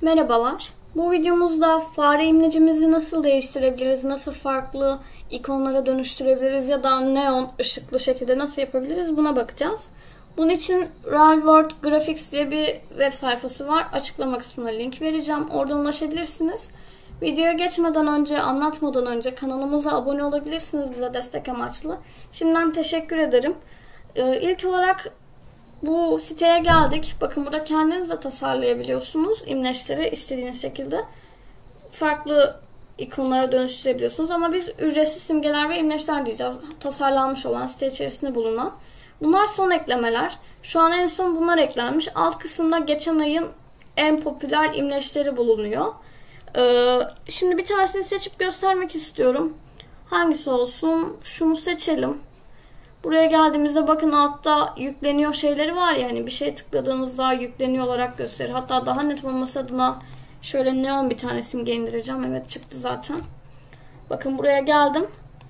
Merhabalar. Bu videomuzda fare imlecimizi nasıl değiştirebiliriz, nasıl farklı ikonlara dönüştürebiliriz ya da neon ışıklı şekilde nasıl yapabiliriz buna bakacağız. Bunun için Real World Graphics diye bir web sayfası var. Açıklama kısmına link vereceğim. Oradan ulaşabilirsiniz. Videoya geçmeden önce, anlatmadan önce kanalımıza abone olabilirsiniz bize destek amaçlı. Şimdiden teşekkür ederim. İlk olarak bu siteye geldik. Bakın burada kendiniz de tasarlayabiliyorsunuz. İmleçleri istediğiniz şekilde farklı ikonlara dönüştürebiliyorsunuz. Ama biz ücretsiz simgeler ve imleçler diyeceğiz. Tasarlanmış olan site içerisinde bulunan. Bunlar son eklemeler. Şu an en son bunlar eklenmiş. Alt kısımda geçen ayın en popüler imleçleri bulunuyor. Şimdi bir tanesini seçip göstermek istiyorum. Hangisi olsun? Şunu seçelim. Buraya geldiğimizde bakın altta yükleniyor şeyleri var ya, hani bir şey tıkladığınızda yükleniyor olarak gösterir. Hatta daha net olması adına şöyle neon bir tane simge indireceğim. Evet, çıktı zaten. Bakın buraya geldim.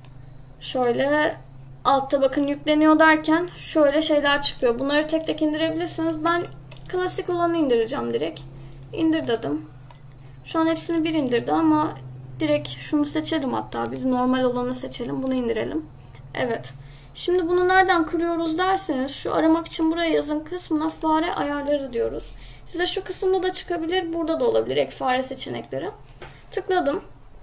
Şöyle altta bakın yükleniyor derken şöyle şeyler çıkıyor. Bunları tek tek indirebilirsiniz. Ben klasik olanı indireceğim direkt. İndir dedim. Şu an hepsini bir indirdi ama direkt şunu seçelim, hatta biz normal olanı seçelim. Bunu indirelim. Evet. Şimdi bunu nereden kuruyoruz derseniz şu aramak için buraya yazın kısmına fare ayarları diyoruz. Size şu kısımda da çıkabilir, burada da olabilir ek fare seçenekleri. Tıkladım.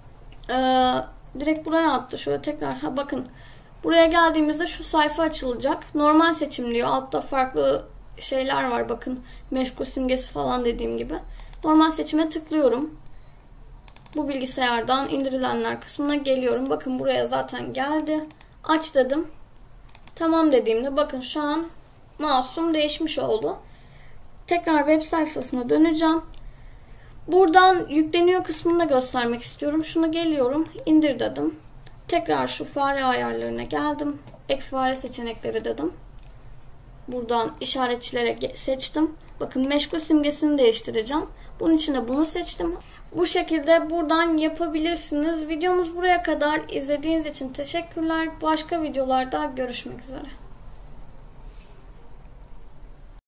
Direkt buraya attı. Şöyle tekrar bakın. Buraya geldiğimizde şu sayfa açılacak. Normal seçim diyor. Altta farklı şeyler var bakın. Meşgul simgesi falan dediğim gibi. Normal seçime tıklıyorum. Bu bilgisayardan indirilenler kısmına geliyorum. Bakın buraya zaten geldi. Aç dedim. Tamam dediğimde bakın şu an mouse'um değişmiş oldu. Tekrar web sayfasına döneceğim. Buradan yükleniyor kısmını da göstermek istiyorum. Şunu geliyorum, indir dedim. Tekrar şu fare ayarlarına geldim. Ek fare seçenekleri dedim. Buradan işaretçilere seçtim. Bakın meşgul simgesini değiştireceğim. Bunun için de bunu seçtim. Bu şekilde buradan yapabilirsiniz. Videomuz buraya kadar. İzlediğiniz için teşekkürler. Başka videolarda görüşmek üzere.